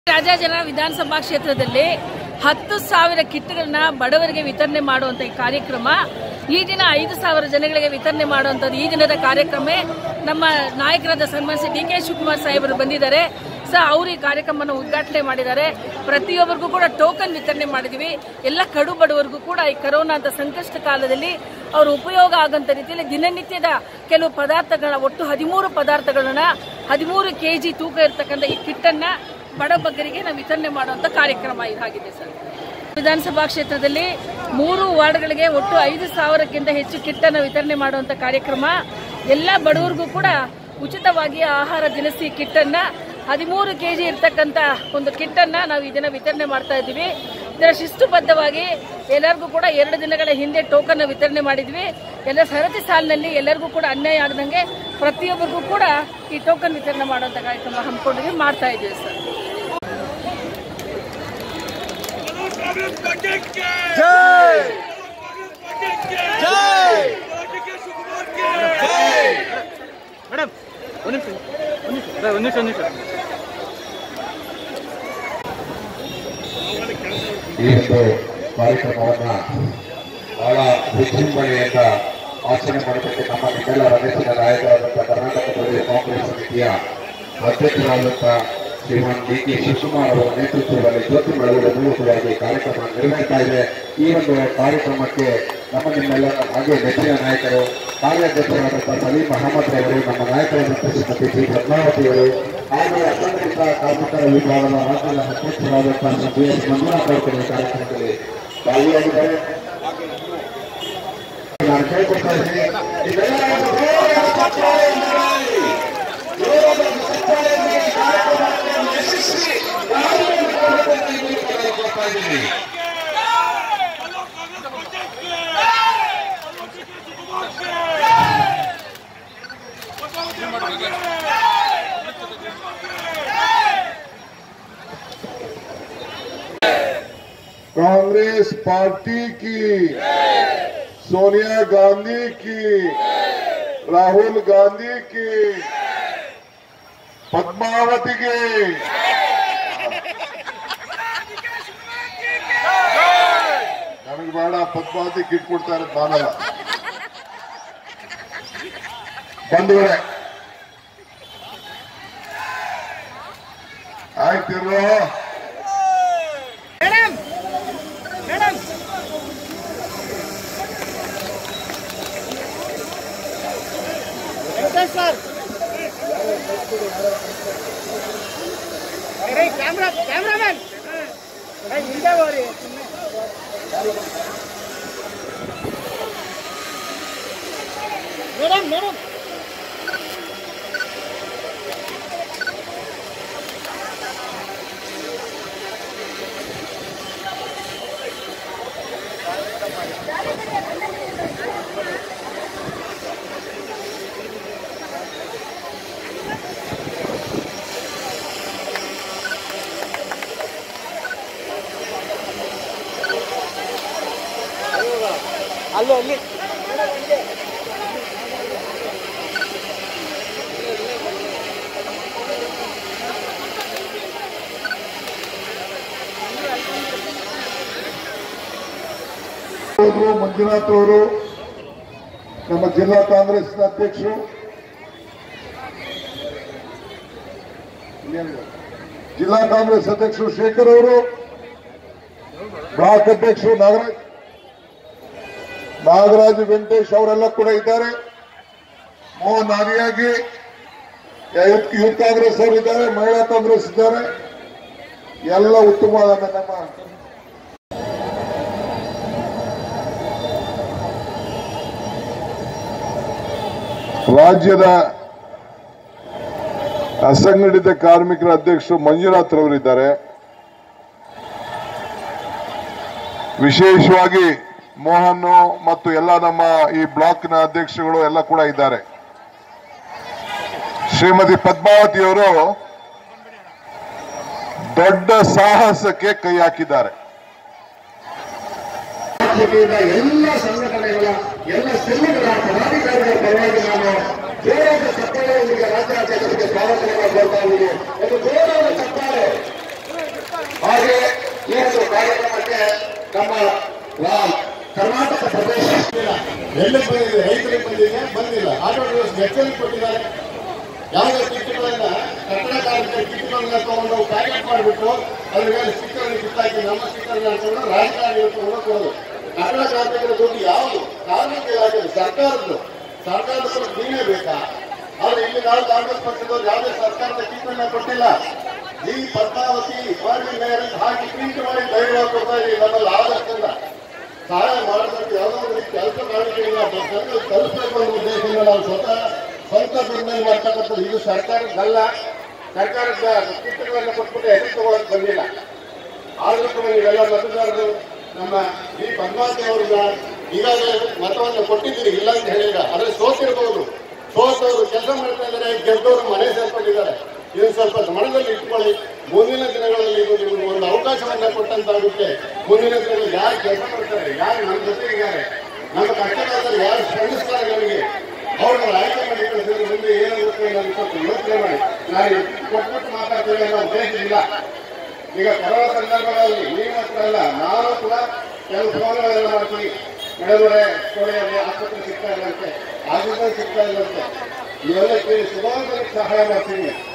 ರಾಜಾಜಿನಗರ ವಿಧಾನಸಭಾ ಕ್ಷೇತ್ರದಲ್ಲಿ 10,000 ಕಿಟ್ಗಳನ್ನ ಬಡವರಿಗೆ ವಿತರಣೆ ಮಾಡುವಂತ ಈ ಕಾರ್ಯಕ್ರಮ ಈ ದಿನ 5,000 ಜನಗಳಿಗೆ ವಿತರಣೆ ಮಾಡುವಂತದ್ದು ಈ ದಿನದ ಕಾರ್ಯಕ್ರಮ. ನಮ್ಮ ನಾಯಕರಾದ ಸನ್ಮಾನ್ಯ ಡಿ.ಕೆ. ಶಿವಕುಮಾರ್ ಸಾಹೇಬರು ಬಂದಿದ್ದಾರೆ. ಅವರು ಈ ಕಾರ್ಯಕ್ರಮವನ್ನು ಉದ್ಘಾಟನೆ ಮಾಡಿದ್ದಾರೆ. ಪ್ರತಿಯೊಬ್ಬರಿಗೂ ಕೂಡ ಟೋಕನ್ ವಿತರಣೆ ಮಾಡಿದ್ವಿ. ಎಲ್ಲ ಕಡು ಬಡವರಿಗೂ ಕೂಡ ಈ ಕೊರೋನಾ ಅಂತ ಸಂಕಷ್ಟ ಕಾಲದಲ್ಲಿ ಅವರು ಉಪಯೋಗ ಆಗಂತ ರೀತಿಯಲ್ಲಿ ದಿನನಿತ್ಯದ ಕೆಲವು ಪದಾರ್ಥಗಳನ್ನ ಒಟ್ಟು 13 ಪದಾರ್ಥಗಳನ್ನ 13 kg ತೂಕ ಇರತಕ್ಕಂಥ ಈ ಕಿಟ್ ಅನ್ನ ಬಡ ಬಗ್ಗರಿಗೆ ನಾವು ವಿತರಣೆ ಮಾಡುವಂತ ಕಾರ್ಯಕ್ರಮ ಇದಾಗಿದೆ ಸರ್. ವಿಧಾನಸಭಾ ಕ್ಷೇತ್ರದಲ್ಲಿ 3 ವಾರ್ಡ್ಗಳಿಗೆ ಒಟ್ಟು 5,000ಕ್ಕಿಂತ ಹೆಚ್ಚು ಕಿಟ್ ಅನ್ನು ವಿತರಣೆ ಮಾಡುವಂತ ಕಾರ್ಯಕ್ರಮ. ಎಲ್ಲ ಬಡವರಿಗೂ ಕೂಡ ಉಚಿತವಾಗಿ ಆಹಾರ ದಿನಸಿ ಕಿಟ್ ಅನ್ನ 13 kg ಇರತಕ್ಕಂತ ಒಂದು ಕಿಟ್ ಅನ್ನ ನಾವು ಈ ದಿನ ವಿತರಣೆ ಮಾಡ್ತಾ ಇದ್ದೀವಿ. ಇದರ ಶಿಸ್ತುಬದ್ಧವಾಗಿ ಎಲ್ಲರಿಗೂ ಕೂಡ 2 ದಿನಗಳ ಹಿಂದೆ ಟೋಕನ್ ವಿತರಣೆ ಮಾಡಿದ್ವಿ. ಎಲ್ಲ ಸರತಿ ಸಾಲಿನಲ್ಲಿ ಎಲ್ಲರಿಗೂ ಕೂಡ ಅನ್ಯಾಯ ಆಗದಂಗೆ ಪ್ರತಿಯೊಬ್ಬರಿಗೂ ಕೂಡ ಈ ಟೋಕನ್ ವಿತರಣೆ ಮಾಡುವಂತ ಕಾರ್ಯಕ್ರಮ ಹಮ್ಮಿಕೊಂಡಿದ್ವಿ, ಮಾಡ್ತಾ ಇದ್ದೀವಿ ಸರ್. ಈ ಒಂದು ಕಾರ್ಯಕ್ರಮವನ್ನ ಬಹಳ ವಿಜೃಂಭಣೆಯಿಂದ ಆಚರಣೆ ಮಾಡಬೇಕು. ನಮ್ಮ ನಿಮ್ಮೆಲ್ಲರ ನೆಚ್ಚಿನ ನಾಯಕರಾದಂತಹ ಕರ್ನಾಟಕ ಪ್ರದೇಶ ಕಾಂಗ್ರೆಸ್ ಸಮಿತಿಯ ಅಧ್ಯಕ್ಷರಾದಂತಹ ಶ್ರೀಮಾನ್ ಡಿ.ಕೆ. ಶಿವಕುಮಾರ್ ಅವರ ನೇತೃತ್ವದಲ್ಲಿ ಜ್ಯೋತಿ ಬೆಳಗುವ ಮೂಲಕವಾಗಿ ಕಾರ್ಯಕ್ರಮ ನಿರ್ವಹಿಸ್ತಾ ಇದೆ. ಈ ಒಂದು ಕಾರ್ಯಕ್ರಮಕ್ಕೆ ನಿಮ್ಮೆಲ್ಲರ ಹಾಗೆ ನೆಚ್ಚಿನ ನಾಯಕರು ಕಾರ್ಯಾಧ್ಯಕ್ಷರಾದಂತಹ ಸಲೀಂ ಅಹಮದ್ ಅವರು, ನಮ್ಮ ನಾಯಕರಾದಂತಹ ಶ್ರೀಮತಿ ಶ್ರೀ ಪದ್ಮಾವತಿಯವರು ಹಾಗೂ ಅಸಂಘಟಿತ ಕಾರ್ಮಿಕರ ವಿಭಾಗದ ರಾಜ್ಯದ ಅಧ್ಯಕ್ಷರಾದಂತಹ ಬಿ.ಎಸ್. ಮಂಜುನಾಥ್ ಅವರು ಕಾರ್ಯಕ್ರಮದಲ್ಲಿ ಭಾಗಿಯಾಗಿದ್ದಾರೆ. ನಾನು ಕೇಳ್ಕೊಳ್ತಾ ಇದ್ದೀನಿ, कांग्रेस पार्टी की, सोनिया गांधी की, राहुल गांधी की, पद्मावती की, ನನಗೆ ಬೇಡ ಪದ್ಮಾವತಿ ಕಿಟ್ ಕೊಡ್ತಾ ಇರೋದು ನಾನಲ್ಲ. ಬಂಧುಗಳೇ, ಆಗ್ತಿರೋ सर कैमरामैन इंडिया वाली मैडम मैडम ಅಲ್ಲೋ ಅಲ್ಲಿ ಮಂಜುನಾಥ್ ಅವರು, ನಮ್ಮ ಜಿಲ್ಲಾ ಕಾಂಗ್ರೆಸ್ ಅಧ್ಯಕ್ಷರು, ಜಿಲ್ಲಾ ಕಾಂಗ್ರೆಸ್ ಅಧ್ಯಕ್ಷರು ಶೇಖರ್ ಅವರು, ಬ್ಲಾಕ್ ಅಧ್ಯಕ್ಷರು ನಾಗರಾಜ್ ವೆಂಕಟೇಶ್ ಅವರೆಲ್ಲ ಕೂಡ ಇದ್ದಾರೆ. ಮೋಹನ್ ಆರ್ಯಾಗಿ ಯೂತ್ ಕಾಂಗ್ರೆಸ್ ಅವರು ಇದ್ದಾರೆ, ಮಹಿಳಾ ಕಾಂಗ್ರೆಸ್ ಇದ್ದಾರೆ. ಎಲ್ಲ ಉತ್ತಮವಾದ ನಮ್ಮ ರಾಜ್ಯದ ಅಸಂಘಟಿತ ಕಾರ್ಮಿಕರ ಅಧ್ಯಕ್ಷರು ಮಂಜುನಾಥ್ ರವರಿದ್ದಾರೆ. ವಿಶೇಷವಾಗಿ ಮೋಹನ್ ಮತ್ತು ಎಲ್ಲ ನಮ್ಮ ಈ ಬ್ಲಾಕ್ನ ಅಧ್ಯಕ್ಷರುಗಳು ಎಲ್ಲ ಕೂಡ ಇದ್ದಾರೆ. ಶ್ರೀಮತಿ ಪದ್ಮಾವತಿಯವರು ದೊಡ್ಡ ಸಾಹಸಕ್ಕೆ ಕೈ ಹಾಕಿದ್ದಾರೆ. ಎಲ್ಲ ಸಂಘಟನೆಗಳ ಎಲ್ಲ ಶ್ರಮಿಕರ ಪದಾಧಿಕಾರಿಗಳ ಪರವಾಗಿ ನಾನು ಜೋರಾದ ಚಪ್ಪಾಳೆಯೊಂದಿಗೆ ರಾಜ್ಯಾಧ್ಯಕ್ಷರಿಗೆ ಸ್ವಾಗತವನ್ನು ಕೋರ್ತಾ ಇದ್ದೀನಿ. ಒಂದು ಜೋರಾದ ಚಪ್ಪಾಳೆ. ನಮ್ಮ ಕರ್ನಾಟಕ ಪ್ರದೇಶ ಎಲ್ಲಿ ಬಂದಿದೆ, ರೈತರಿಗೆ ಬಂದಿಲ್ಲ. ಆಟೋ ಡ್ರೈವರ್ಸ್ ವೆಚ್ಚಲ್ಲಿ ಕೊಟ್ಟಿದ್ದಾರೆ. ಯಾವುದೇ ಕಿಟ್ಗಳನ್ನ ಕಟ್ಟಡ ಕಾರ್ಮಿಕರ ಕಿಟ್ಗಳನ್ನ ತಗೊಂಡು ಪ್ಯಾಕೆಟ್ ಮಾಡಿಬಿಟ್ಟು ಅದ್ರ ಮೇಲೆ ಸ್ಟಿಕ್ಕರ್ ಕಿತ್ತಾಕಿ ನಮ್ಮ ಸ್ಟಿಕ್ಕರ್ ಹಾಕೊಂಡು ರಾಜಕಾರಣಿಗಳು ತಗೊಂಡು ಕೊಡೋದು. ಕಟ್ಟಡ ಕಾರ್ಮಿಕರ ದುಡ್ಡು ಯಾವುದು? ಕಾರ್ಮಿಕ ಇಲಾಖೆ ಸರ್ಕಾರದ್ದು ನೀವೇ ಬೇಕಾ? ಆದ್ರೆ ಇಲ್ಲಿ ನಾವು ಕಾಂಗ್ರೆಸ್ ಪಕ್ಷದವ್ರು ಯಾವುದೇ ಸರ್ಕಾರದ ಕಿಟ್ಟನ್ನ ಕೊಟ್ಟಿಲ್ಲ. ಈ ಪದ್ಮಾವತಿ ಮೇಯರ್ ಹಾಕಿ ಪ್ರಿಂಟ್ ಮಾಡಿ ಧೈರ್ಯವಾಗಿ ಕೊಡ್ತಾ ಇದ್ದೀವಿ. ನಮ್ಮಲ್ಲಿ ಆದಷ್ಟಲ್ಲ ಸಹಾಯ ಮಾಡೋದಕ್ಕೆ ಯಾವುದೋ ಒಂದು ಕೆಲಸ ಕಾರ್ಮಿಕರಿಲ್ಲ ತಲುಪಬೇಕು ಅನ್ನೋ ಉದ್ದೇಶದಿಂದ ನಾವು ಸ್ವಂತ ದುರ್ಮನೆ ಮಾಡ್ತಕ್ಕಂಥದ್ದು. ಇದು ಸರ್ಕಾರದ್ದಲ್ಲ. ಸರ್ಕಾರದ ಕಿಟ್ಟುಗಳನ್ನು ಕೊಟ್ಬಿಟ್ಟು ಹೆಸರು ತಗೋಕ್ ಬಂದಿಲ್ಲ. ಆದ್ರೂ ಕೂಡ ನೀವೆಲ್ಲ ಮತದಾರರು ನಮ್ಮ ಈ ಪದ್ಮಾವತಿ ಅವ್ರನ್ನ ಈಗಾಗಲೇ ಮತವನ್ನು ಕೊಟ್ಟಿದ್ದೀರಿ, ಇಲ್ಲ ಅಂತ ಹೇಳಿಲ್ಲ. ಆದ್ರೆ ಸೋತಿರಬಹುದು. ಸೋತವರು ಕೆಲಸ ಮಾಡ್ತಾ ಇದ್ದಾರೆ, ಗೆದ್ದವರು ಮನೆ ಸೇರ್ಕೊಂಡಿದ್ದಾರೆ. ಇದನ್ನು ಸ್ವಲ್ಪ ಮನದಲ್ಲಿ ಇಟ್ಕೊಳ್ಳಿ. ಮುಂದಿನ ದಿನಗಳಲ್ಲಿ ಇದು ನಿಮ್ಗೆ ಒಂದು ಅವಕಾಶವನ್ನ ಕೊಟ್ಟಂತಾಗುತ್ತೆ. ಮುಂದಿನ ದಿನಗಳಲ್ಲಿ ಯಾರು ಕೆಲಸ ಮಾಡ್ತಾರೆ, ಯಾರು ನಮ್ಮ ಜೊತೆಗಿದ್ದಾರೆ, ನಮ್ಮ ಕಷ್ಟಕಾಲದಲ್ಲಿ ಯಾರು ಸ್ಪಂದಿಸ್ತಾರೆ ನಮಗೆ, ಅವ್ರನ್ನ ಆಯ್ಕೆ ಮಾಡಿ ಕಳಿಸಿದ್ರೆ ಮುಂದೆ ಏನಾಗುತ್ತೆ ಅನ್ನೋದು ಸ್ವಲ್ಪ ಯೋಚನೆ ಮಾಡಿ. ನಾನು ಕೊಟ್ಬಿಟ್ಟು ಮಾತಾಡ್ತೇವೆ ಅನ್ನೋ ಉದ್ದೇಶ ಇಲ್ಲ. ಈಗ ಕೊರೋನಾ ಸಂದರ್ಭಗಳಲ್ಲಿ ನೀವು ಮಾತ್ರ ಅಲ್ಲ, ನಾನು ಕೂಡ ಕೆಲವು ಫೋನ್ಗಳೆಲ್ಲ ಮಾಡ್ತೀನಿ. ಎಡಗಡೆ ಕೋಣೆಯಲ್ಲಿ ಆಸ್ಪತ್ರೆ ಸಿಗ್ತಾ ಇಲ್ಲಂತೆ, ಆಕ್ಸಿಜನ್ ಸಿಗ್ತಾ ಇಲ್ಲಂತೆ, ಇವೆಲ್ಲ ಕೇಳಿ ಸುಮಾರು ಸಹಾಯ ಮಾಡ್ತೀನಿ.